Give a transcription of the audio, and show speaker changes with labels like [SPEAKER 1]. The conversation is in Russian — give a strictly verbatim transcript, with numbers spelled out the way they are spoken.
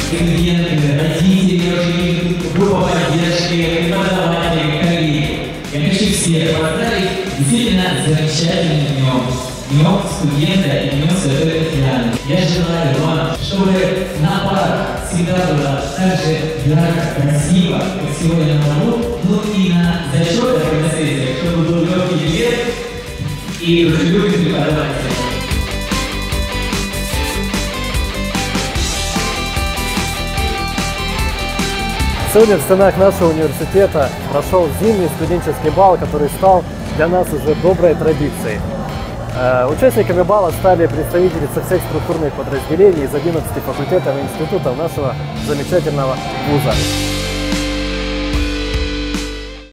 [SPEAKER 1] студенты, родители, группа поддержки, преподаватели, коллеги. Я хочу всех поздравить действительно замечательным днем. Днем студента и днем Святой Татьяны. Я желаю вам, чтобы на парах всегда было так же ярко, красиво, как сегодня на балу, ну и на зачетах и на сессиях, чтобы был легкий билет и дружелюбный преподаватель.
[SPEAKER 2] Сегодня в стенах нашего университета прошел зимний студенческий бал, который стал для нас уже доброй традицией. Участниками бала стали представители со всех структурных подразделений из одиннадцати факультетов и институтов нашего замечательного вуза.